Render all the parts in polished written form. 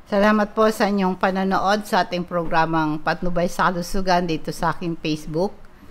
Salamat po sa inyong panonood sa ating programang Patnubay sa Kalusugan dito sa aking Facebook.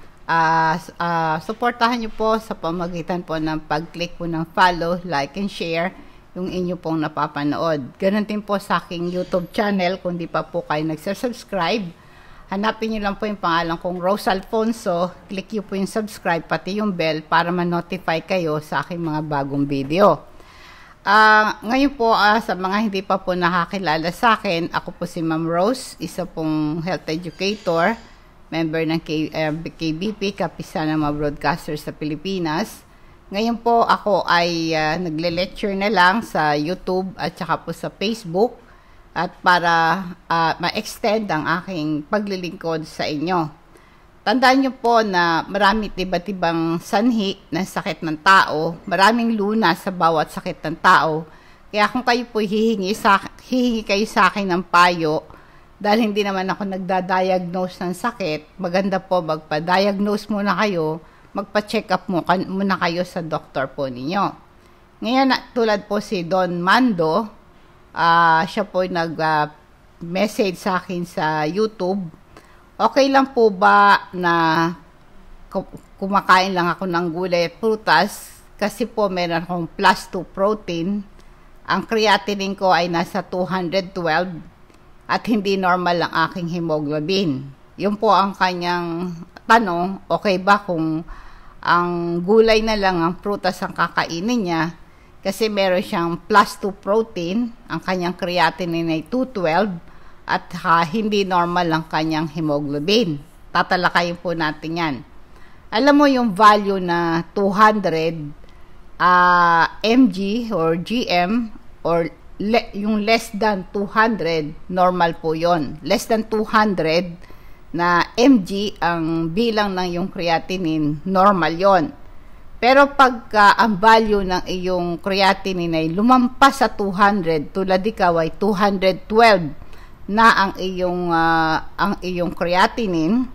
Suportahan niyo po sa pamagitan po ng pag-click po ng follow, like, and share yung inyo pong napapanood. Ganun din po sa aking YouTube channel. Kung di pa po kayo nagsasubscribe, hanapin niyo lang po yung pangalan kong Rose Alfonso. Click niyo po yung subscribe pati yung bell para ma-notify kayo sa aking mga bagong video. Ngayon po, sa mga hindi pa po nakakilala sa akin, ako po si Ma'am Rose, isa pong health educator, member ng KBP, Kapisanan ng mga Broadcasters sa Pilipinas. Ngayon po ako ay nagle-lecture na lang sa YouTube at saka po sa Facebook at para ma-extend ang aking paglilingkod sa inyo. Tandaan niyo po na maraming iba't ibang sanhi ng sakit ng tao, maraming lunas sa bawat sakit ng tao. Kaya kung kayo po hihingi kayo sa akin ng payo, dahil hindi naman ako nagda-diagnose ng sakit, maganda po magpa-diagnose muna kayo, magpa-check up muna kayo sa doktor po ninyo. Ngayon, tulad po si Don Mando, siya po nag-message sa akin sa YouTube. Okay lang po ba na kumakain lang ako ng gulay at prutas kasi po meron akong plus 2 protein. Ang creatinine ko ay nasa 212 at hindi normal ang aking hemoglobin. Yun po ang kanyang tanong, okay ba kung ang gulay na lang ang prutas ang kakainin niya kasi meron siyang plus 2 protein, ang kanyang creatinine ay 212 at hindi normal ang kanyang hemoglobin. Tatalakayin po natin yan. Alam mo yung value na 200 mg or gm or yung less than 200, normal po yon. Less than 200 na mg ang bilang ng yung creatinine, normal yon. Pero pagka ang value ng iyong creatinine ay lumampas sa 200, tulad ikaw ay 212 na ang iyong creatinine,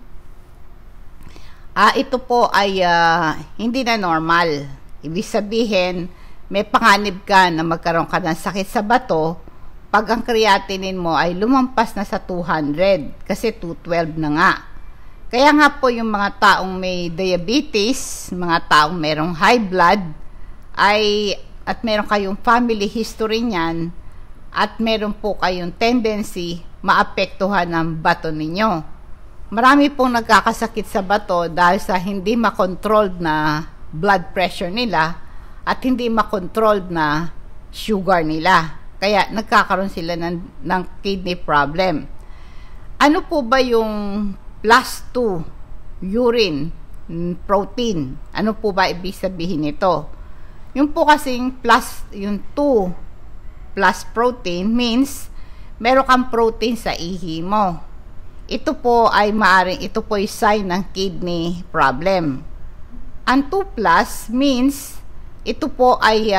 ito po ay hindi na normal. Ibig sabihin, may panganib ka na magkaroon ka ng sakit sa bato pag ang creatinine mo ay lumampas na sa 200 kasi 212 na nga. Kaya nga po yung mga taong may diabetes, mga taong merong high blood, at meron kayong family history niyan, at meron po kayong tendency maapektuhan ng bato ninyo. Marami pong nagkakasakit sa bato dahil sa hindi makontrolled na blood pressure nila at hindi makontrolled na sugar nila. Kaya nagkakaroon sila ng kidney problem. Ano po ba yung plus 2 urine protein? Ano po ba ibig sabihin nito? Yung po kasing plus, yung 2 plus protein means meron kang protein sa ihi mo. Ito po ay ito po ay sign ng kidney problem. Ang 2 plus means ito po ay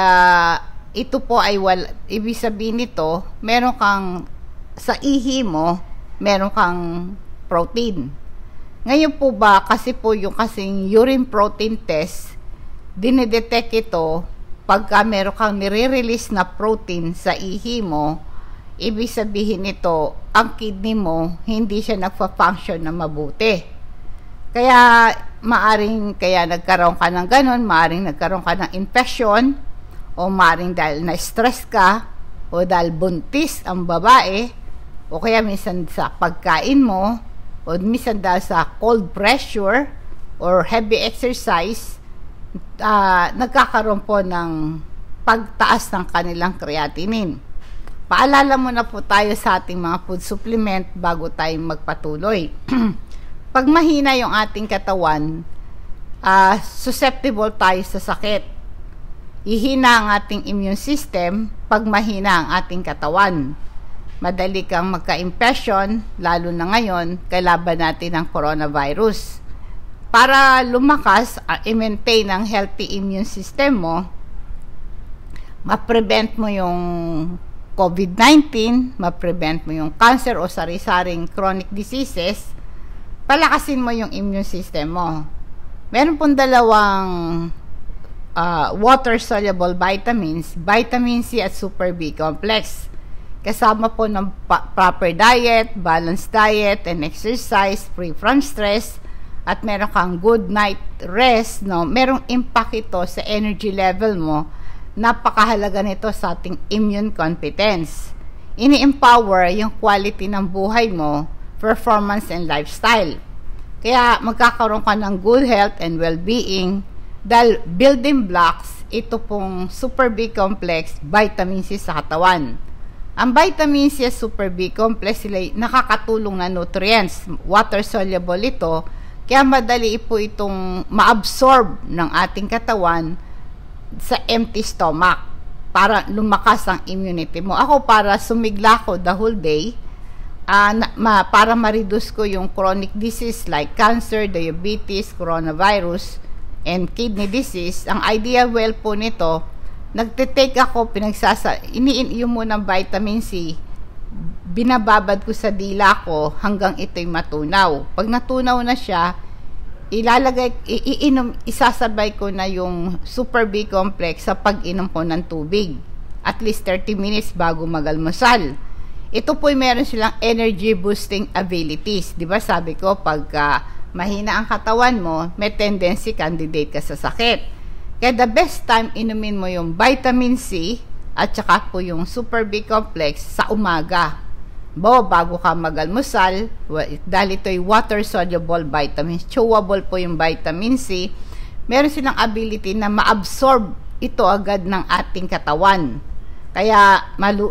ibig sabihin nito, meron kang sa ihi mo, meron kang protein. Ngayon po ba, kasi po yung kasing urine protein test, dinedetect ito pagka meron kang nire-release na protein sa ihi mo, ibig sabihin nito, ang kidney mo, hindi siya nagfa-function na mabuti. Kaya, kaya nagkaroon ka ng ganon, maaring nagkaroon ka ng infection, o maaring dahil na-stress ka, o dahil buntis ang babae, o kaya minsan sa pagkain mo, o minsan dahil sa cold pressure, or heavy exercise, nagkakaroon po ng pagtaas ng kanilang creatinine. Paalala muna po tayo sa ating mga food supplement bago tayo magpatuloy. Pag mahina yung ating katawan, susceptible tayo sa sakit. Ihina ang ating immune system pag mahina ang ating katawan. Madali kang magka-infection, lalo na ngayon, kailaban natin ang coronavirus. Para lumakas, i-maintain ang healthy immune system mo, ma-prevent mo yung COVID-19, ma-prevent mo yung cancer o sari-saring chronic diseases, palakasin mo yung immune system mo. Meron pong dalawang water-soluble vitamins, vitamin C at super B complex. kasama po ng proper diet, balanced diet, and exercise, free from stress, at meron kang good night rest, no? Merong impact ito sa energy level mo. Napakahalaga nito sa ating immune competence. Ini-empower yung quality ng buhay mo, performance, and lifestyle. Kaya magkakaroon ka ng good health and well-being dahil building blocks ito pong Super B complex, vitamin C sa katawan. Ang vitamin C at Super B complex sila nakakatulong na nutrients, water soluble ito, kaya madali po itong ma-absorb ng ating katawan sa empty stomach para lumakas ang immunity mo. Ako, para sumigla ko the whole day, para ma-reduce ko yung chronic disease like cancer, diabetes, coronavirus, and kidney disease. Ang idea well po nito, nagtitake ako, iniinom mo ng vitamin C, binababad ko sa dila ko hanggang ito'y matunaw. Pag natunaw na siya, isasabay ko na yung Super B complex sa pag-inom ko ng tubig. At least 30 minutes bago magalmusal. Ito po'y meron silang energy boosting abilities. Diba sabi ko, pagka mahina ang katawan mo, may tendency candidate ka sa sakit. Kaya the best time inumin mo yung vitamin C at saka po yung Super B complex sa umaga. Bago ka magalmusal, dahil ito'y water-soluble vitamins, chewable po yung vitamin C, meron silang ability na ma-absorb ito agad ng ating katawan. Kaya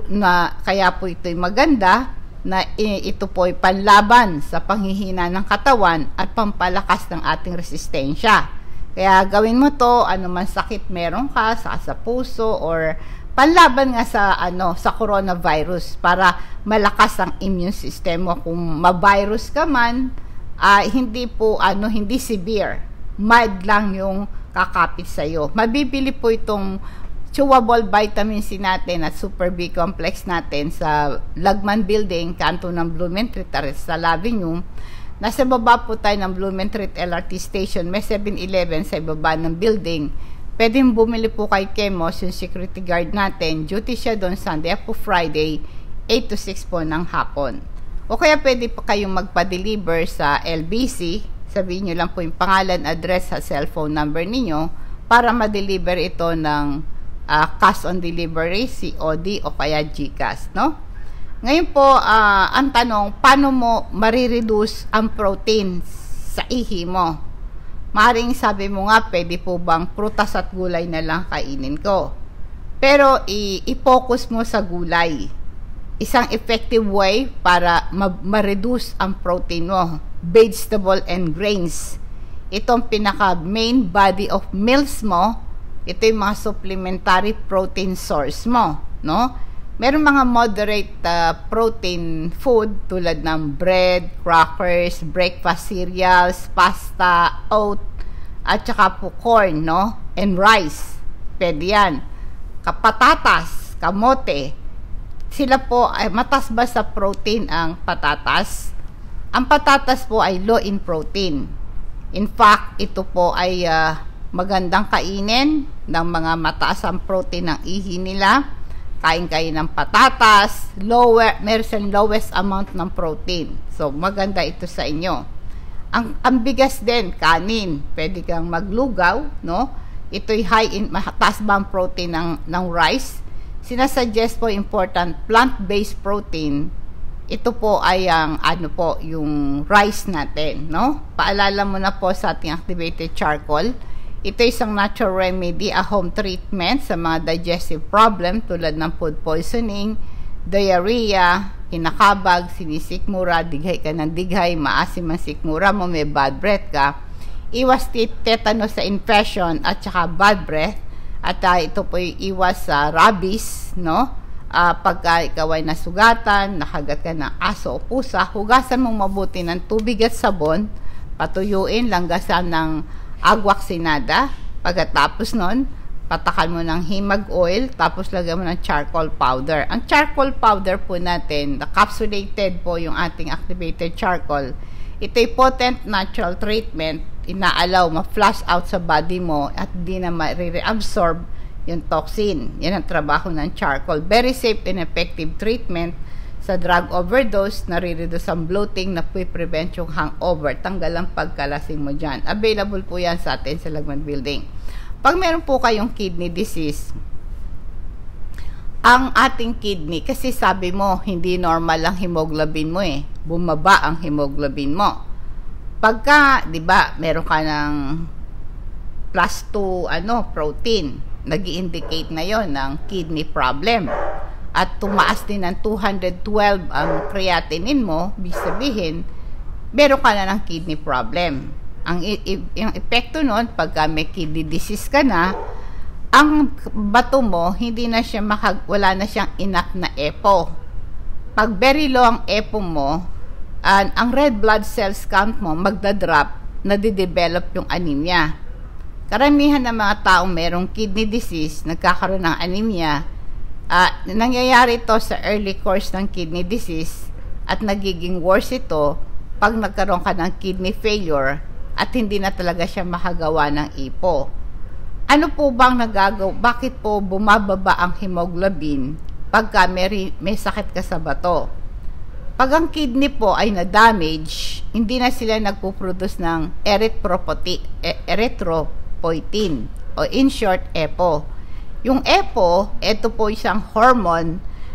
po ito'y maganda na ito po'y panlaban sa panghihina ng katawan at pampalakas ng ating resistensya. Kaya gawin mo to, anuman sakit meron ka, sa puso, or panlaban nga sa coronavirus para malakas ang immune system mo. Kung ma-virus ka man, hindi severe, mild lang yung kakapit sa iyo. Mabibili po itong chewable vitamin C natin at Super B complex natin sa Lagman Building, kanto ng Blumentritt, sa Avenue. Nasa baba po tayo ng Blumentritt LRT Station, may 7-Eleven sa ibaba ng building. Pwedeng bumili po kay Kemos, yung security guard natin. Duty siya doon Sunday po Friday, 8 to 6 po ng hapon. O kaya pwede pa kayong magpa-deliver sa LBC. Sabihin nyo lang po yung pangalan, address, sa cellphone number ninyo para ma-deliver ito ng cash on delivery, COD o kaya GCash, no? Ngayon po, ang tanong, paano mo marireduce ang protein sa ihi mo? Maring sabi mo nga, pwede po bang prutas at gulay na lang kainin ko? Pero i-focus mo sa gulay. Isang effective way para ma-reduce ang protein mo, vegetable and grains. Itong pinaka main body of meals mo, ito yung mga supplementary protein source mo, no? Meron mga moderate protein food tulad ng bread, crackers, breakfast cereals, pasta, oat, at saka po corn, no? And rice. Pwede yan. Patatas, kamote. Sila po, matas ba sa protein ang patatas? Ang patatas po ay low in protein. In fact, ito po ay magandang kainin ng mga mataas ang protein ng ihi nila. Kain kayo ng patatas, meron lowest amount ng protein. So, maganda ito sa inyo. Ang bigas din, kanin. Pwede kang maglugaw, no? Ito'y mataas ba ang protein ng rice? Sinasuggest po important plant-based protein. Ito po ay yung rice natin, no? Paalala mo na po sa ating activated charcoal. Ito isang natural remedy, a home treatment sa mga digestive problem tulad ng food poisoning, diarrhea, kinakabag, sinisikmura, dighay ka ng dighay, maasim ang sikmura mo, may bad breath ka, iwas tetanus sa infection at saka bad breath, at ito po iwas sa rabies, no? Pagka ikaw ay nasugatan, nakagat ka ng aso o pusa, hugasan mong mabuti ng tubig at sabon, patuyuin, langgasan ng agwaksinada. Pagkatapos nun, patakan mo ng himag oil, tapos lagyan mo ng charcoal powder. Ang charcoal powder po natin, capsulated po yung ating activated charcoal. Ito'y potent natural treatment, inaalaw ma-flush out sa body mo at di na ma-reabsorb yung toxin. Yan ang trabaho ng charcoal. Very safe and effective treatment sa drug overdose, nare-reduce ang bloating, na prevent yung hangover, tanggal ang pagkalasing mo dyan. Available po yan sa atin sa Lagman Building. Pag meron po kayong kidney disease, ang ating kidney, kasi sabi mo, hindi normal ang hemoglobin mo bumaba ang hemoglobin mo. Pagka, di ba, meron ka ng plus 2, protein, nag-i-indicate na yon ng kidney problem. At tumaas din ng 212 ang creatinine mo, ibig sabihin, meron ka na ng kidney problem. Yung epekto nun, pagka may kidney disease ka na, ang bato mo, wala na siyang enough na EPO. Pag very low ang EPO mo, ang red blood cells count mo, magdadrop, nadidevelop yung anemia. Karamihan ng mga taong merong kidney disease, nagkakaroon ng anemia. Nangyayari ito sa early course ng kidney disease at nagiging worse ito pag nagkaroon ka ng kidney failure at hindi na talaga siya makagawa ng EPO. Ano po bang nagagawa? Bakit po bumababa ang hemoglobin pagka may sakit ka sa bato? Pag ang kidney po ay na-damage, hindi na sila nagpo-produce ng erythropoietin o in short, EPO. Yung EPO, ito po isang hormone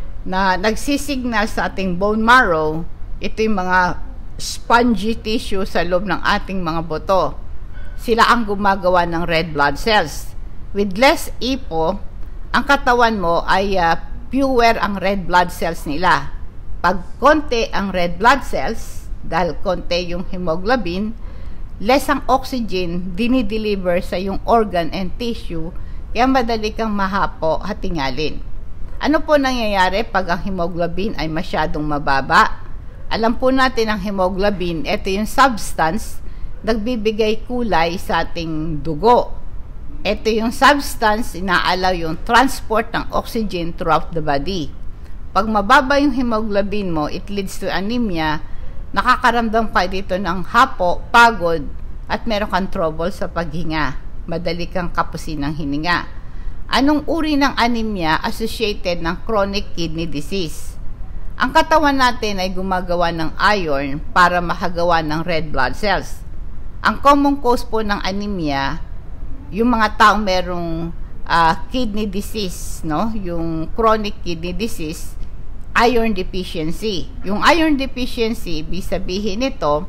na nagsisignal sa ating bone marrow. Ito yung mga spongy tissue sa loob ng ating mga buto. Sila ang gumagawa ng red blood cells. With less EPO, ang katawan mo ay fewer ang red blood cells nila. Pag konti ang red blood cells, dahil konti yung hemoglobin, less ang oxygen dinideliver sa yung organ and tissue, kaya madali kang mahapo at tingalin. Ano po nangyayari pag ang hemoglobin ay masyadong mababa? Alam po natin ang hemoglobin, ito yung substance nagbibigay kulay sa ating dugo. Ito yung substance, inaalaw yung transport ng oxygen throughout the body. Pag mababa yung hemoglobin mo, it leads to anemia, nakakaramdam ka dito ng hapo, pagod, at meron kang trouble sa paghinga. Madali kang kapusin ng hininga. Anong uri ng anemia associated ng chronic kidney disease? Ang katawan natin ay gumagawa ng iron para makagawa ng red blood cells. Ang common cause po ng anemia, yung mga taong merong kidney disease, yung chronic kidney disease, iron deficiency. Yung iron deficiency, ibig sabihin nito,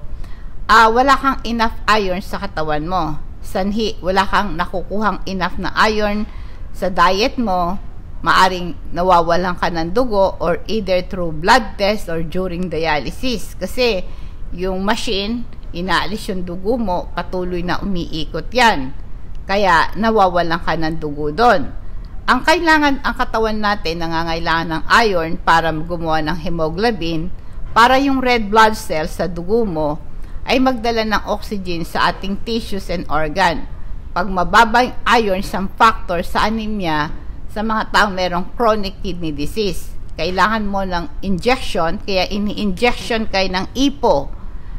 wala kang enough iron sa katawan mo. Sanhi, wala kang nakukuhang enough na iron sa diet mo, maaring nawawalan ka ng dugo or either through blood test or during dialysis. Kasi yung machine, inaalis yung dugo mo, patuloy na umiikot yan. Kaya nawawalan ka ng dugo doon. Ang katawan natin, nangangailangan ng iron para gumawa ng hemoglobin, para yung red blood cells sa dugo mo ay magdala ng oxygen sa ating tissues and organ. Pag mababa yung iron, isang factor sa anemia sa mga taong merong chronic kidney disease. Kailangan mo ng injection, kaya ini-injection kayo ng EPO.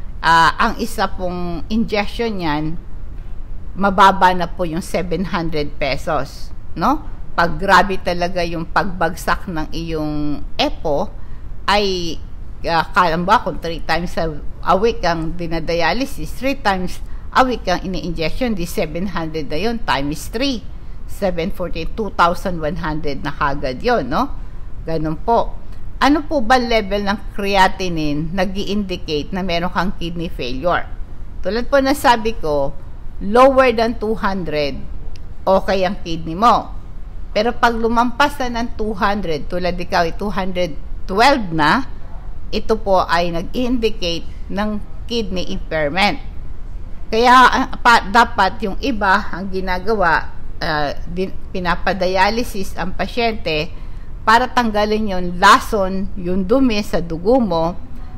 Ang isa pong injection yan, mababa na po yung 700 pesos. Pag grabe talaga yung pagbagsak ng iyong EPO, ay kalam ba kung 3 times a week ang dinadialysis, 3 times a week ang ini-injection, di 700 na yun, times 3, 740, 2,100 na kagad yun, Ganun po. Ano po ba level ng creatinine nag-i-indicate na meron kang kidney failure? Tulad po na sabi ko, lower than 200, okay ang kidney mo. Pero pag lumampas na ng 200, tulad ikaw, 212 na, ito po ay nag-indicate ng kidney impairment. Kaya dapat yung iba ang ginagawa, pinapadialysis ang pasyente para tanggalin yung lason, yung dumi sa dugo mo.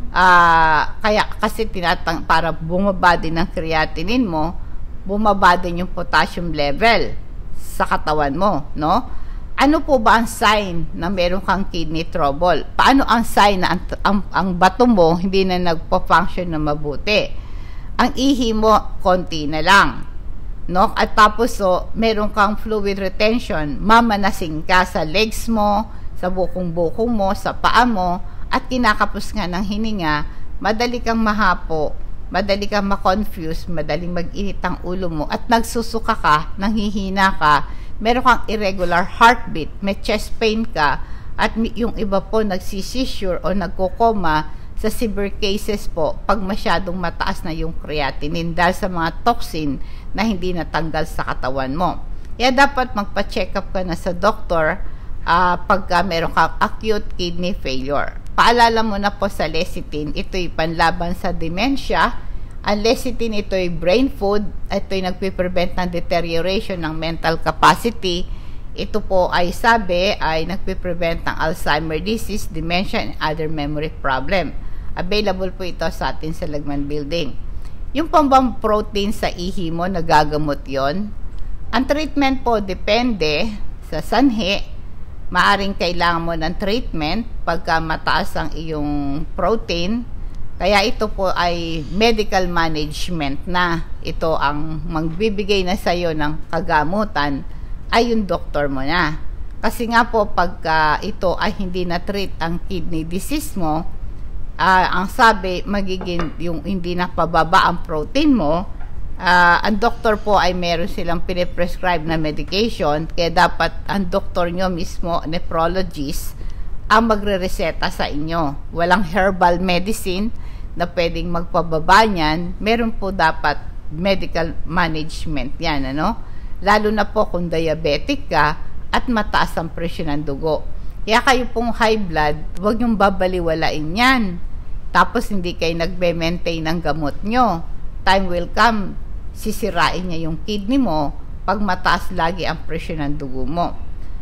Kasi para bumaba din ang creatinine mo, bumaba din yung potassium level sa katawan mo, Ano po ba ang sign na meron kang kidney trouble? Paano ang sign na ang bato mo hindi na nagpo-function na mabuti? Ang ihi mo, konti na lang. no? At tapos meron kang fluid retention, mamanasing ka sa legs mo, sa bukong-bukong mo, sa paa mo, at kinakapos nga ng hininga, madali kang mahapo, madali kang ma-confuse, madaling mag-init ang ulo mo, at nagsusuka ka, nanghihina ka, meron kang irregular heartbeat, may chest pain ka, at yung iba po nagsisisure o nagkokoma sa severe cases po pag masyadong mataas na yung creatinine dahil sa mga toxin na hindi natanggal sa katawan mo. Kaya dapat magpa-check up ka na sa doktor pagka meron kang acute kidney failure. Paalala mo na po sa lecithin, ito'y panlaban sa dementia. Ang lecithin, ito'y brain food, ito'y nagpiprevent ng deterioration ng mental capacity. Ito po ay nagpiprevent ng Alzheimer disease, dementia, and other memory problem. Available po ito sa atin sa Lagman Building. Yung pambang protein sa ihi mo, nagagamot yon. Ang treatment po depende sa sanhi. Maaring kailangan mo ng treatment pagka mataas ang iyong protein. Kaya ito po ay medical management na. Ito ang magbibigay na sa iyo ng kagamutan ay yung doktor mo na. Kasi nga po pagka ito ay hindi na-treat ang kidney disease mo, ang sabi magiging yung hindi na pababa ang protein mo, ang doktor po ay meron silang piniprescribe na medication, kaya dapat ang doktor nyo mismo, nephrologist, ang magre-reseta sa inyo. Walang herbal medicine na pwedeng magpababa niyan. Meron po dapat medical management yan, ano? Lalo na po kung diabetic ka at mataas ang presyon ng dugo. Kaya kayo pong high blood, huwag yung babaliwalain yan. Tapos hindi kayo nagbe-maintain ng gamot nyo. Time will come, sisirain niya yung kidney mo pag mataas lagi ang presyon ng dugo mo.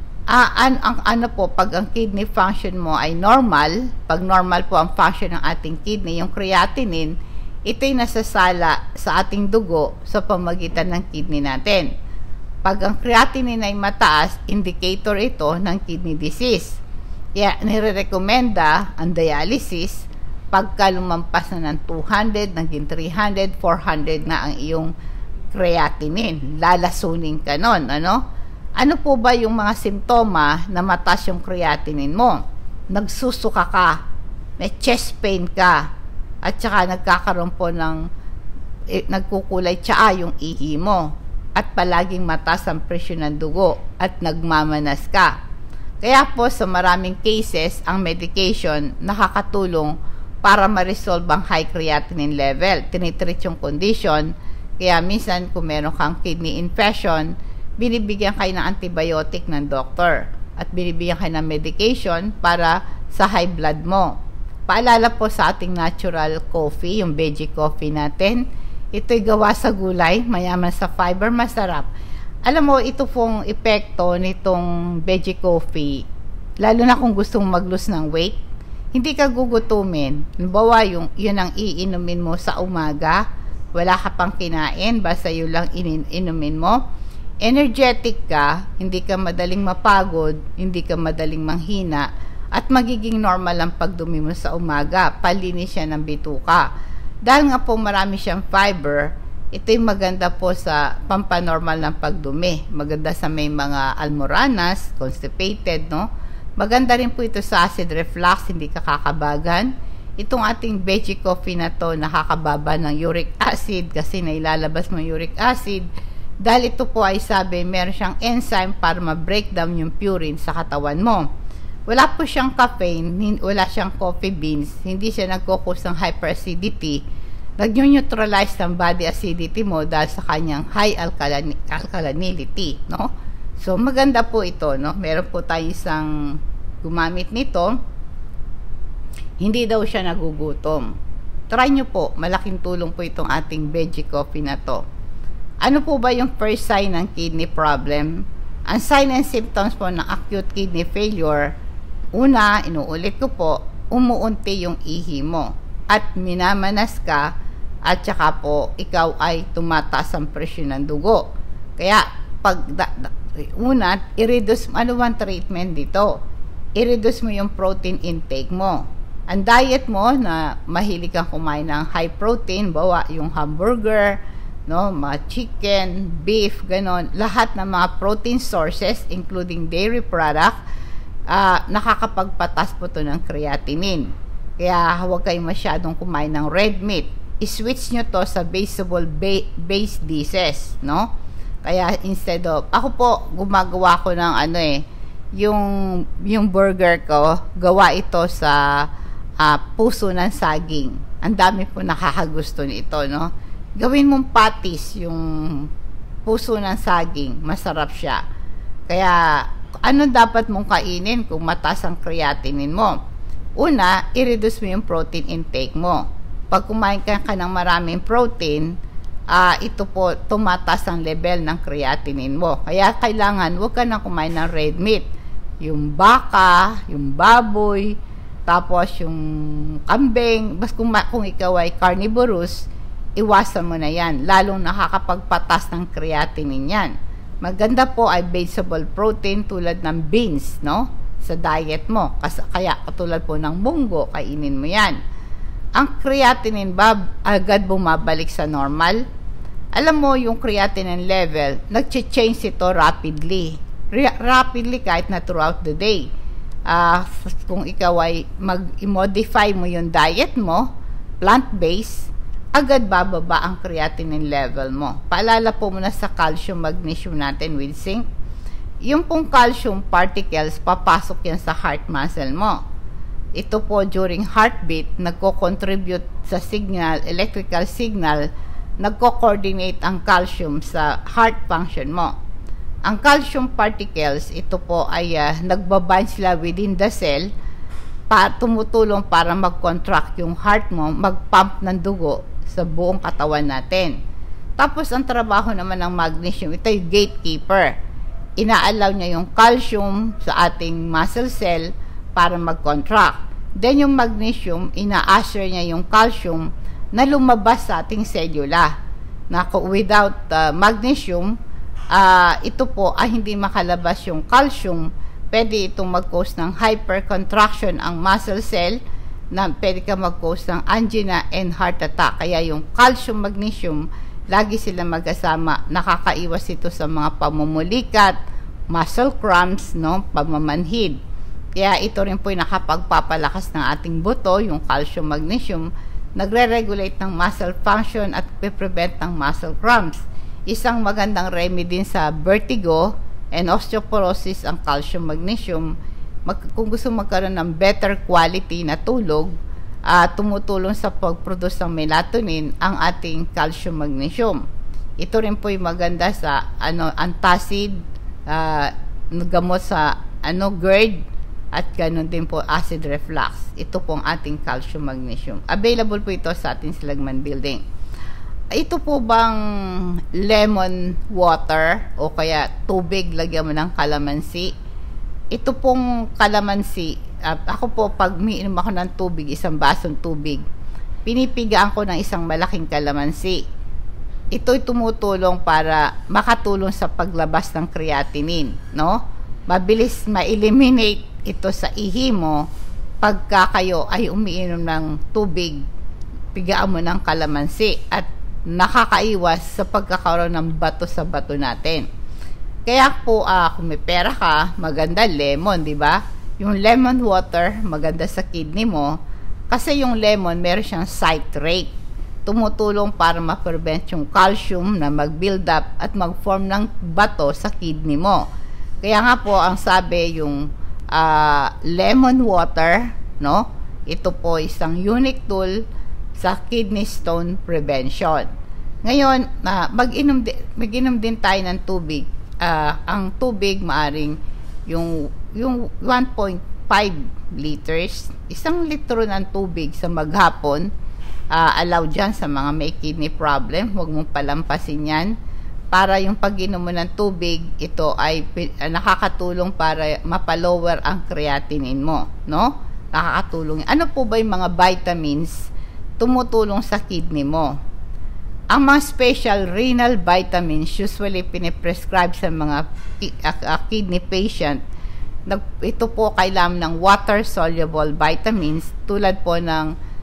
Pag ang kidney function mo ay normal, pag normal po ang function ng ating kidney, yung creatinine, ito'y nasasala sa ating dugo sa pamagitan ng kidney natin. Pag ang creatinine ay mataas, indicator ito ng kidney disease. Kaya nire-recommenda ang dialysis pagka lumampas na ng 200, naging 300, 400 na ang iyong creatinine. Lalasunin ka nun, ano? Ano po ba yung mga simptoma na mataas yung creatinine mo? Nagsusuka ka, may chest pain ka, at saka nagkakaroon po ng nagkukulay tsaa yung ihi mo, at palaging mataas ang presyon ng dugo, at nagmamanas ka. Kaya po sa maraming cases, ang medication nakakatulong para ma-resolve ang high creatinine level. Tinitreat yung condition. Kaya minsan kung meron kang kidney infection, binibigyan kayo ng antibiotic ng doctor at binibigyan kayo ng medication para sa high blood mo. Paalala po sa ating natural coffee, yung veggie coffee natin. Ito'y gawa sa gulay, mayaman sa fiber, masarap. Alam mo, ito pong epekto nitong veggie coffee, lalo na kung gustong mag-lose ng weight, hindi ka gugutumin. Halimbawa, yun ang iinumin mo sa umaga, wala ka pang kinain, basta yun lang inumin mo. Energetic ka, hindi ka madaling mapagod, hindi ka madaling manghina, at magiging normal ang pagdumi mo sa umaga. Palinis siya ng bituka. Dahil nga po marami siyang fiber, ito'y maganda po sa pampanormal ng pagdumi. Maganda sa may mga almoranas, constipated, no? Maganda rin po ito sa acid reflux, hindi ka kakabagan. Itong ating veggie coffee na to, nakakababa ng uric acid kasi nailalabas mo uric acid. Dahil ito po ay meron siyang enzyme para ma-break down yung purine sa katawan mo. Wala po siyang caffeine, wala siyang coffee beans, hindi siya nagkukos ng hyperacidity. Nag-neutralize ng body acidity mo dahil sa kanyang high alkalinity, no? So, maganda po ito, no? Meron po tayo isang gumamit nito. Hindi daw siya nagugutom. Try nyo po. Malaking tulong po itong ating veggie coffee na to. Ano po ba yung first sign ng kidney problem? Ang sign and symptoms po ng acute kidney failure, una, inuulit ko po, umuunti yung ihi mo. At minamanas ka, at saka po, ikaw ay tumataas ang presyon ng dugo. Kaya, una, i-reduce, ano bang treatment dito? I-reduce mo yung protein intake mo. Ang diet mo na mahilig kang kumain ng high protein, bawa yung hamburger, no? Mga chicken, beef, ganon. Lahat ng mga protein sources, including dairy product, nakakapagpatas po to ng creatinine. Kaya huwag kayong masyadong kumain ng red meat. I-switch nyo to sa based dishes, no? Kaya instead of, ako po, gumagawa ko ng yung burger ko, gawa ito sa puso ng saging. Ang dami po nakakagusto nito, no? Gawin mong patties yung puso ng saging, masarap siya. Kaya, ano dapat mong kainin kung mataas ang creatinine mo? Una, i-reduce mo yung protein intake mo. Pag kumain ka ng maraming protein, ito po, tumataas ang level ng creatinine mo. Kaya kailangan, huwag ka na kumain ng red meat. Yung baka, yung baboy, tapos yung kambing, basta kung ikaw ay carnivorous, iwasan mo na yan. Lalong nakakapagpatas ng creatinine yan. Maganda po ay vegetable protein tulad ng beans, no? Sa diet mo. Kaya katulad po ng munggo, kainin mo yan. Ang creatinine ba agad bumabalik sa normal? Alam mo, yung creatinine level, nag-change ito rapidly. Rapidly kahit na throughout the day. Kung ikaw ay mag-modify mo yung diet mo, plant-based, agad bababa ang creatinine level mo. Paalala po muna sa calcium, magnesium natin with zinc. Yung pong calcium particles, papasok yan sa heart muscle mo. Ito po during heartbeat, nagko-contribute sa signal, electrical signal, nagko-coordinate ang calcium sa heart function mo. Ang calcium particles, ito po ay nagbabind sila within the cell, tumutulong para mag-contract yung heart mo, mag-pump ng dugo sa buong katawan natin. Tapos, ang trabaho naman ng magnesium, ito yung gatekeeper. Inaalaw niya yung calcium sa ating muscle cell para mag-contract. Then, yung magnesium, ina-usher niya yung calcium na lumabas sa ating cellula. Na without magnesium, ito po ay hindi makalabas yung calcium. Pwede itong mag-cause ng hypercontraction ang muscle cell, na pwede ka mag-cause ng angina and heart attack. Kaya yung calcium, magnesium, lagi sila magkasama. Nakakaiwas ito sa mga pamumulikat, muscle cramps, no, pamamanhid. Kaya ito rin po yung nakapagpapalakas ng ating buto, yung calcium, magnesium, nagre-regulate ng muscle function at prevent ng muscle cramps. Isang magandang remedy din sa vertigo and osteoporosis ang calcium, magnesium. Kung gusto magkaroon ng better quality na tulog, tumutulong sa pag-produce ng melatonin ang ating calcium, magnesium. Ito rin po yung maganda sa antacid, gamot sa GERD, at ganun din po acid reflux. Ito po ang ating calcium, magnesium. Available po ito sa ating Silagman building. Ito po bang lemon water o kaya tubig, lagyan mo ng kalamansi? Ito pong kalamansi, ako po pag umiinom ako ng tubig, isang basong tubig, pinipigaan ko ng isang malaking kalamansi. Ito'y tumutulong para makatulong sa paglabas ng creatinine, no? Mabilis ma-eliminate ito sa ihi mo pagka kayo ay umiinom ng tubig, pigaan mo ng kalamansi at nakakaiwas sa pagkakaroon ng bato sa bato natin. Kaya po, kung may pera ka, maganda lemon, di ba? Yung lemon water, maganda sa kidney mo. Kasi yung lemon, meron siyang citrate. Tumutulong para ma-prevent yung calcium na mag-build up at mag-form ng bato sa kidney mo. Kaya nga po, ang sabi yung lemon water, no? Ito po isang unique tool sa kidney stone prevention. Ngayon, mag-inom din tayo ng tubig. Ang tubig maaring yung 1.5 liters, 1 litro ng tubig sa maghapon, allow dyan sa mga may kidney problem. Huwag mong palampasin yan. Para yung pag-inom mo ng tubig, ito ay nakakatulong para mapalower ang creatinine mo, no? Nakakatulong. Ano po ba yung mga vitamins tumutulong sa kidney mo? Ang mga special renal vitamins usually piniprescribe sa mga kidney patient. Ito po kailangan ng water-soluble vitamins tulad po ng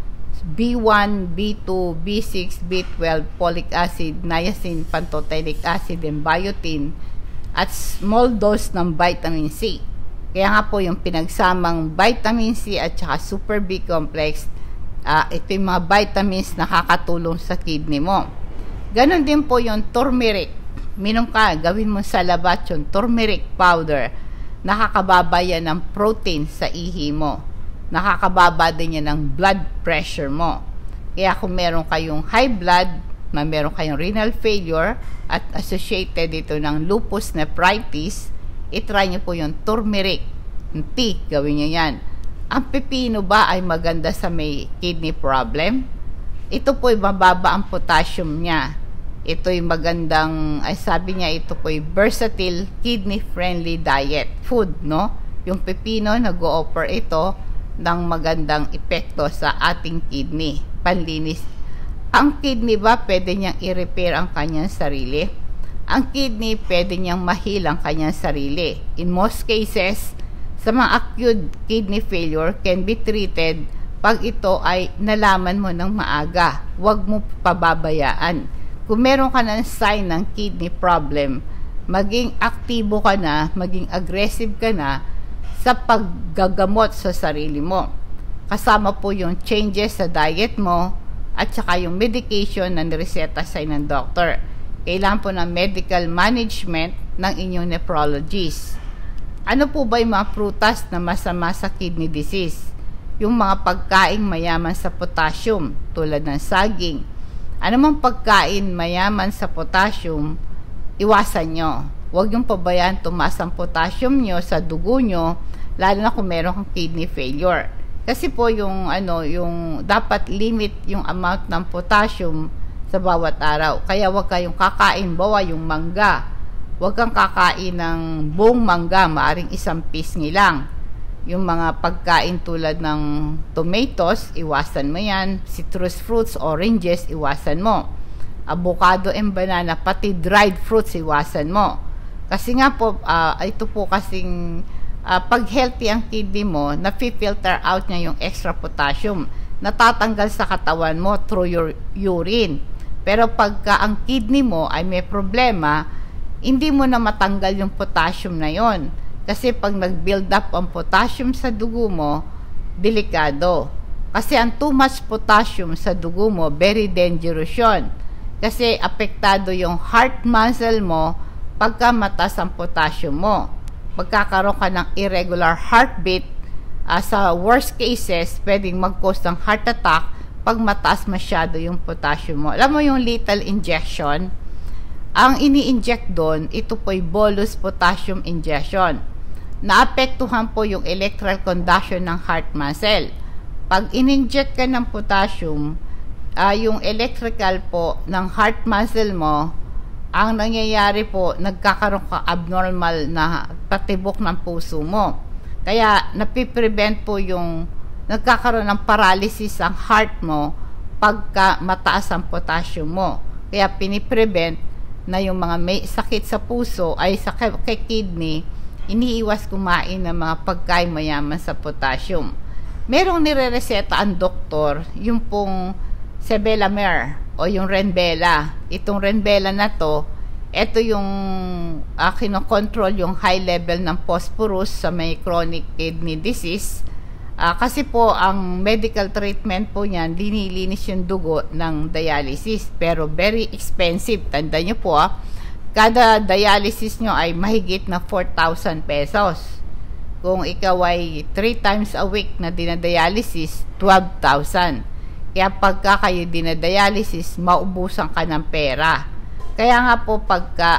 B1, B2, B6, B12, folic acid, niacin, pantothenic acid, and biotin, at small dose ng vitamin C. Kaya nga po yung pinagsamang vitamin C at saka super B complex, ito yung mga vitamins na nakakatulong sa kidney mo. Ganon din po yung turmeric. Minom ka, gawin mo sa labat yung turmeric powder. Nakakababa yan ng protein sa ihi mo. Nakakababa din yan ng blood pressure mo. Kaya kung meron kayong high blood, meron kayong renal failure, at associated dito ng lupus nephritis, itry nyo po yung turmeric. Yung tea, gawin nyo yan. Ang pepino ba ay maganda sa may kidney problem? Ito po ay mababa ang potassium niya. Ito ay magandang, ay sabi niya, ito po ay versatile, kidney-friendly diet food, no? Yung pepino, nag-o-offer ito ng magandang epekto sa ating kidney, panlinis. Ang kidney ba, pwede niyang i-repair ang kanyang sarili? Ang kidney, pwede niyang mahil ang kanyang sarili. In most cases, sa mga acute kidney failure can be treated pag ito ay nalaman mo ng maaga. Huwag mo pababayaan. Kung meron ka ng sign ng kidney problem, maging aktibo ka na, maging aggressive ka na sa paggagamot sa sarili mo. Kasama po yung changes sa diet mo at saka yung medication na nireseta sa'yo ng doctor. Kailangan po ng medical management ng inyong nephrologist. Ano po ba yung mga prutas na masama sa kidney disease? Yung mga pagkain mayaman sa potassium tulad ng saging. Ano mang pagkain mayaman sa potassium, iwasan nyo. Huwag yung pabayaan tumaas ang potassium nyo sa dugo nyo, lalo na kung meron kang kidney failure. Kasi po yung dapat limit yung amount ng potassium sa bawat araw. Kaya huwag kayong kakain, bawa yung mangga. Huwag kang kakain ng buong mangga, maaring isang piece lang. Yung mga pagkain tulad ng tomatoes, iwasan mo yan. Citrus fruits, oranges, iwasan mo. Avocado and banana, pati dried fruits, iwasan mo. Kasi nga po, ito po kasing pag healthy ang kidney mo, na-filter out niya yung extra potassium. Natatanggal sa katawan mo through your urine. Pero pagka ang kidney mo ay may problema, hindi mo na matanggal yung potassium na yon. Kasi pag nag-build up ang potassium sa dugo mo, delikado. Kasi ang too much potassium sa dugo mo, very dangerous yun. Kasi apektado yung heart muscle mo pagka mataas ang potassium mo. Magkakaroon ka ng irregular heartbeat. Sa worst cases, pwedeng mag-cause ng heart attack pag mataas masyado yung potassium mo. Alam mo yung lethal injection? Ang ini-inject doon, ito po ay bolus potassium injection. Naapektuhan po yung electrical conduction ng heart muscle. Pag in-inject ka ng potassium, yung electrical po ng heart muscle mo, ang nangyayari po, nagkakaroon ka abnormal na patibok ng puso mo. Kaya napiprevent po yung nagkakaroon ng paralysis ang heart mo pagka mataas ang potassium mo. Kaya piniprevent na yung mga may sakit sa puso ay sa kidney, iniiwas kumain ng mga pagkain mayaman sa potassium. Merong nirereseta ang doktor, yung pong Sevelamer o yung Renbela. Itong Renbela na to, ito yung kinokontrol yung high level ng phosphorus sa may chronic kidney disease. Kasi po, ang medical treatment po niyan, linilinis yung dugo ng dialysis. Pero very expensive. Tandaan nyo po, kada dialysis nyo ay mahigit na 4,000 pesos. Kung ikaw ay 3 times a week na dinadialysis, 12,000. Kaya pagka kayo dinadialysis, maubusan ka ng pera. Kaya nga po pagka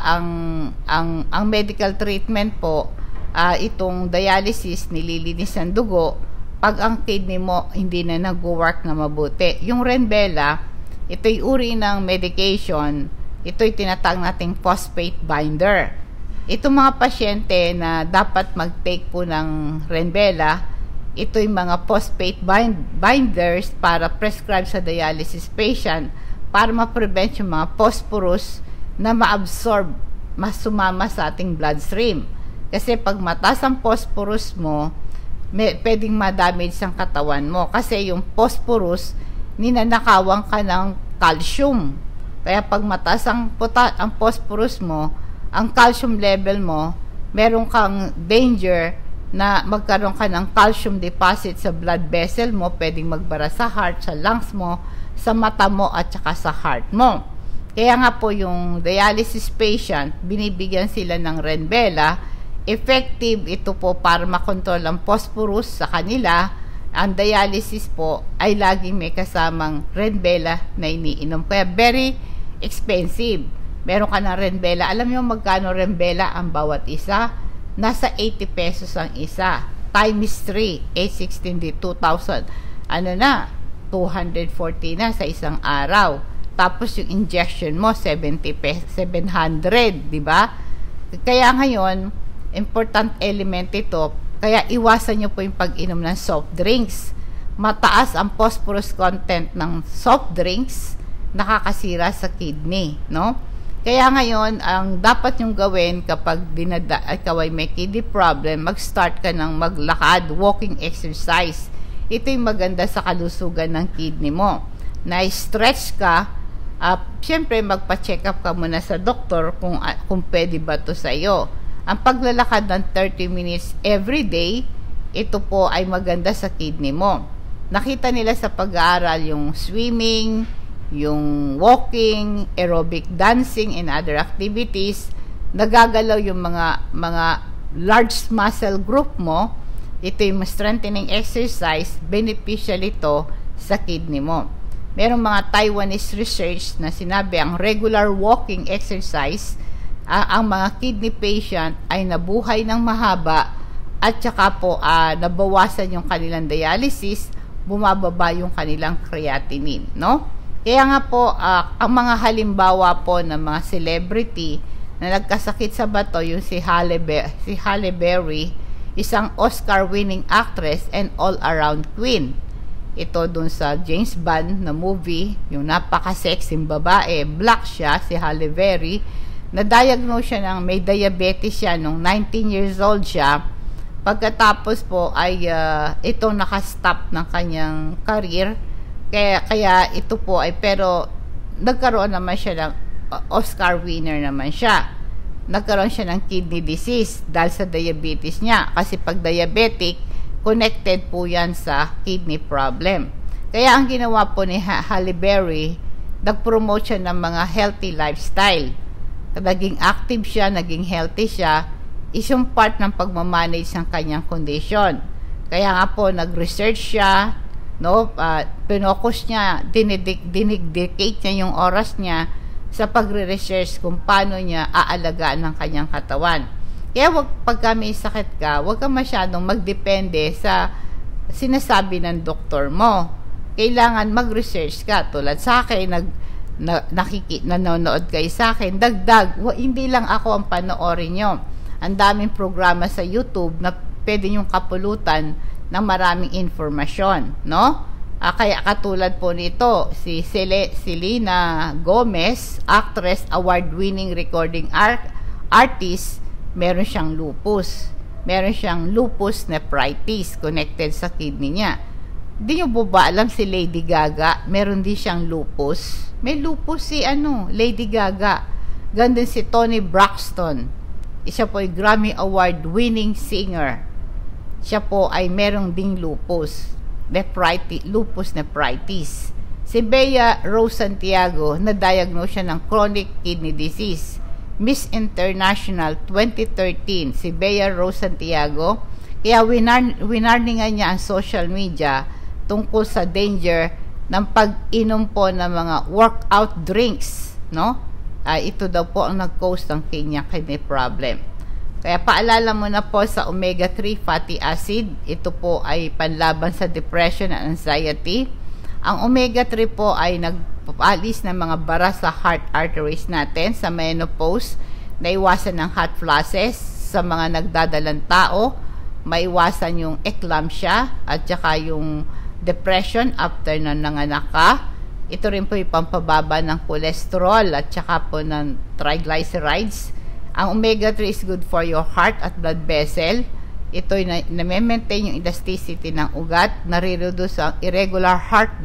ang medical treatment po, itong dialysis, nililinis ng dugo, pag ang kidney mo hindi na nag-work na mabuti. Yung Renbela, ito'y uri ng medication, ito'y tinatawag nating phosphate binder. Itong mga pasyente na dapat mag-take po ng Renbela, ito'y mga phosphate binders para prescribe sa dialysis patient para ma-prevent yung mga phosphorus na ma-absorb, mas sumama sa ating bloodstream. Kasi pag mataas ang phosphorus mo, pwedeng ma-damage ang katawan mo. Kasi yung phosphorus, ninanakawan ka ng calcium. Kaya pag mataas ang phosphorus mo, ang calcium level mo, meron kang danger na magkaroon ka ng calcium deposit sa blood vessel mo, pwedeng magbara sa heart, sa lungs mo, sa mata mo, at saka sa heart mo. Kaya nga po yung dialysis patient, binibigyan sila ng Renbela. Effective ito po para makontrol ang phosphorus sa kanila. Ang dialysis po ay laging may kasamang Renbela na iniinom. Kaya very expensive. Meron ka ng Renbela. Alam niyo magkano Renbela ang bawat isa? Nasa 80 pesos ang isa. Times 3, 816 2,000. Ano na? 240 na sa isang araw. Tapos yung injection mo 700, di ba? Kaya ngayon, important element ito. Kaya iwasan nyo po yung pag-inom ng soft drinks. Mataas ang phosphorus content ng soft drinks, nakakasira sa kidney, no? Kaya ngayon, ang dapat nyong gawin kapag ikaw ay may kidney problem, mag-start ka ng maglakad, walking exercise. Ito yung maganda sa kalusugan ng kidney mo. Na-stretch ka, siyempre magpa-check up ka muna sa doktor kung pwede ba to sa iyo. Ang paglalakad ng 30 minutes every day, ito po ay maganda sa kidney mo. Nakita nila sa pag-aaral yung swimming, yung walking, aerobic dancing, and other activities, nagagalaw yung mga large muscle group mo. Ito yung strengthening exercise, beneficial ito sa kidney mo. Merong mga Taiwanese research na sinabi ang regular walking exercise, ang mga kidney patient ay nabuhay ng mahaba at saka po nabawasan yung kanilang dialysis, bumababa yung kanilang creatinine, no? Kaya nga po, ang mga halimbawa po ng mga celebrity na nagkasakit sa bato, yung si Halle Berry, isang Oscar-winning actress and all-around queen. Ito dun sa James Bond na movie, yung napaka-sexy babae, black siya, si Halle Berry, na-diagnose siya ng may diabetes siya nung 19 years old siya. Pagkatapos po ay ito nakastop ng kanyang career. Kaya ito po ay, pero nagkaroon naman siya ng Oscar winner naman siya. Nagkaroon siya ng kidney disease dahil sa diabetes niya. Kasi pag diabetic, connected po yan sa kidney problem. Kaya ang ginawa po ni Halle Berry, nag-promote siya ng mga healthy lifestyle. Naging active siya, naging healthy siya, isang part ng pagmamanage ng kanyang condition. Kaya nga po, nag-research siya, no, pinokus niya, dinidedicate niya yung oras niya sa pagre-research kung paano niya aalagaan ng kanyang katawan. Kaya pagka may sakit ka, huwag ka masyadong magdepende sa sinasabi ng doktor mo. Kailangan mag-research ka. Tulad sa akin, nanonood kayo sa akin, dagdag, hindi lang ako ang panoorin nyo. Ang daming programa sa YouTube na pwede nyong kapulutan ng maraming informasyon, no? Kaya katulad po nito, si Selena Gomez, actress, award-winning recording artist, meron siyang lupus. Meron siyang lupus nephritis connected sa kidney niya. Hindi nyo po ba alam si Lady Gaga, meron din siyang lupus? May lupus si Lady Gaga. Gandun si Toni Braxton. Siya po ay Grammy Award-winning singer. Siya po ay merong ding lupus nephritis. Si Bea Rose Santiago, na-diagnose siya ng chronic kidney disease. Miss International 2013, si Bea Rose Santiago. Kaya winarningan niya ang social media tungkol sa danger ng pag-inom po ng mga workout drinks, no? Ito daw po ang nag-cause ng kanyang kidney problem. Kaya paalala mo na po sa omega-3 fatty acid. Ito po ay panlaban sa depression and anxiety. Ang omega-3 po ay nagpapaalis ng mga bara sa heart arteries natin sa menopause, naiwasan ng hot flashes sa mga nagdadalang tao, maiwasan yung eclampsia at saka yung depression after na nanganak ka. Ito rin po yung pampababa ng cholesterol at saka po ng triglycerides. Ang omega-3 is good for your heart at blood vessel. Ito na-maintain yung elasticity ng ugat, nare-reduce ang irregular heartbeat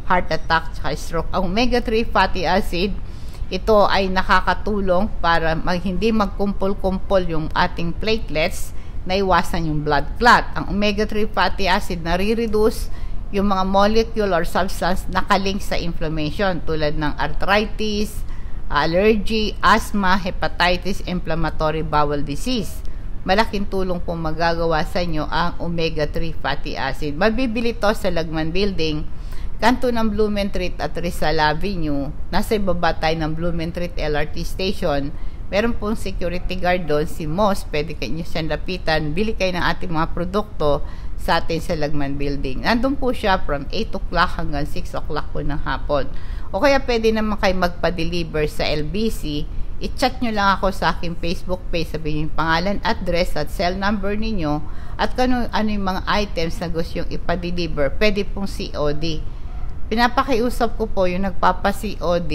heart attack, at stroke. Ang omega-3 fatty acid, ito ay nakakatulong para hindi magkumpol-kumpol yung ating platelets, na iwasan yung blood clot. Ang omega-3 fatty acid nare-reduce yung mga molecule or substance nakalink sa inflammation tulad ng arthritis, allergy, asthma, hepatitis, inflammatory bowel disease. Malaking tulong po magagawa sa inyo ang omega-3 fatty acid. Mabibili to sa Lagman Building, kanto ng Blumentritt at Rizal Avenue. Nasa ibaba tayo ng Blumentritt LRT Station. Meron pong security guard doon, si Moss. Pwede kayo siyang lapitan. Bili kayo ng ating mga produkto sa atin sa Lagman Building. Nandun po siya from 8 o'clock hanggang 6 o'clock po ng hapon. O kaya pwede naman kayo magpa-deliver sa LBC. I-chat nyo lang ako sa aking Facebook page, sabihin yung pangalan, address at cell number ninyo at ano yung mga items na gusto yung ipa-deliver. Pwede pong COD. Pinapakiusap ko po yung nagpapa-COD.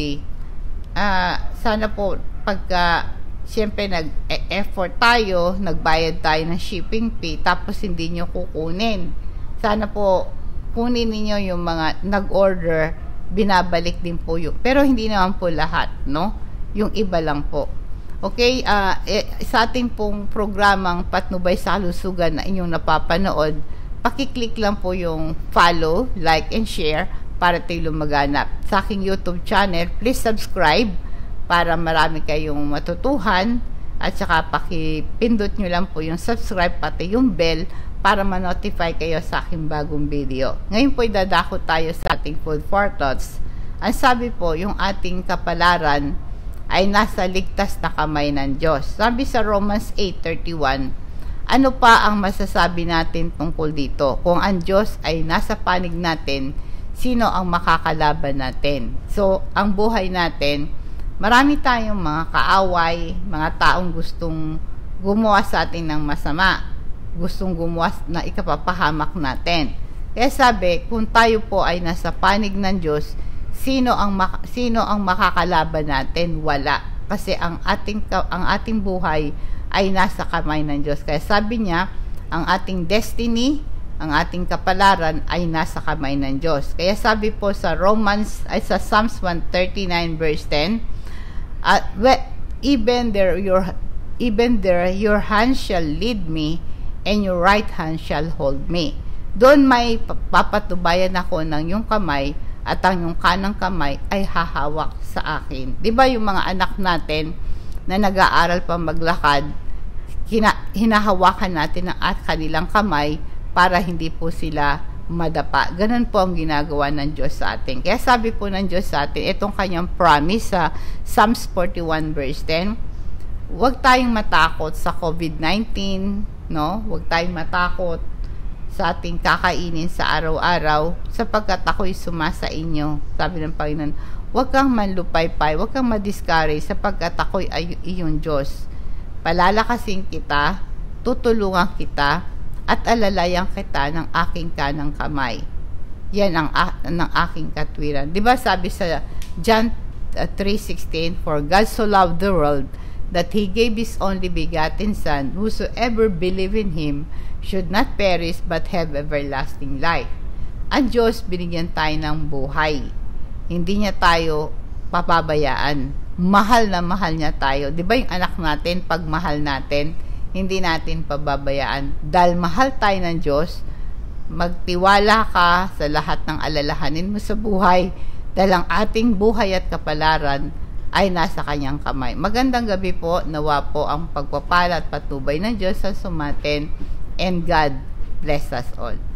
Sana po pagka siyempre nag-effort tayo, nagbayad tayo ng shipping fee, tapos hindi nyo kukunin. Sana po kunin niyo yung mga nag-order, binabalik din po yung, pero hindi naman po lahat, no? Yung iba lang po. Okay, sa ating pong programang Patnubay sa Kalusugan na inyong napapanood, pakiclick lang po yung follow, like, and share para tayo lumaganap. Sa aking YouTube channel, please subscribe para marami kayong matutuhan, at saka pakipindot nyo lang po yung subscribe pati yung bell para ma-notify kayo sa aking bagong video. Ngayon po dadako tayo sa ating food for thoughts. Ang sabi po, yung ating kapalaran ay nasa ligtas na kamay ng Diyos. Sabi sa Romans 8:31, ano pa ang masasabi natin tungkol dito? Kung ang Diyos ay nasa panig natin, sino ang makakalaban natin? So, ang buhay natin, marami tayong mga kaaway, mga taong gustong gumawa sa atin ng masama, gustong gumawa na ikapapahamak natin. Kaya sabi, kung tayo po ay nasa panig ng Diyos, sino ang makakalaban natin? Wala. Kasi ang ating buhay ay nasa kamay ng Diyos. Kaya sabi niya, ang ating destiny, ang ating kapalaran ay nasa kamay ng Diyos. Kaya sabi po sa Psalms 139 verse 10, even there your hand shall lead me, and your right hand shall hold me. Doon may papatubayan ako ng yung kamay, at ang yung kanang kamay ay hahawak sa akin. 'Di ba yung mga anak natin na nag-aaral pa maglakad, hinahawakan natin ang kanilang kamay para hindi po sila madapa. Ganun po ang ginagawa ng Diyos sa atin. Kaya sabi po ng Diyos sa atin, itong kanyang promise sa Psalms 41 verse 10, huwag tayong matakot sa COVID-19, no? Huwag tayong matakot sa ating kakainin sa araw-araw, sapagkat ako'y sumasa inyo. Sabi ng Panginoon, huwag kang manlupaypay, huwag kang madiscourage, sapagkat ako'y iyong Diyos. Palalakasin kita, tutulungan kita, at alalayan kita ng aking kanang kamay. Yan ang ng aking katwiran. Diba sabi sa John 3:16, for God so loved the world that He gave His only begotten Son, whosoever believe in Him should not perish but have everlasting life. Ang Diyos, binigyan tayo ng buhay. Hindi niya tayo papabayaan. Mahal na mahal niya tayo. Diba yung anak natin, pag mahal natin, hindi natin pababayaan. Dahil mahal tayo ng Diyos, magtiwala ka sa lahat ng alalahanin mo sa buhay, dahil ang ating buhay at kapalaran ay nasa kanyang kamay. Magandang gabi po, nawa po ang pagpapala at patnubay ng Diyos sa sumatin, and God bless us all.